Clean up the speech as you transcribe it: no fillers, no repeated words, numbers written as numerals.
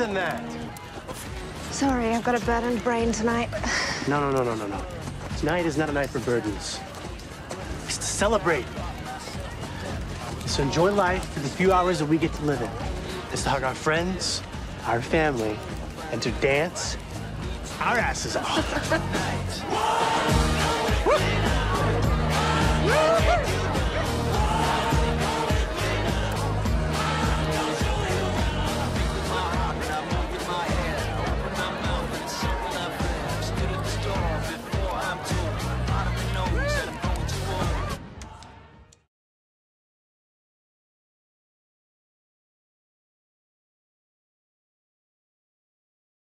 than that. Sorry, I've got a burdened brain tonight. No. Tonight is not a night for burdens. It's to celebrate. It's to enjoy life for the few hours that we get to live in. It's to hug our friends, our family, and to dance our asses off.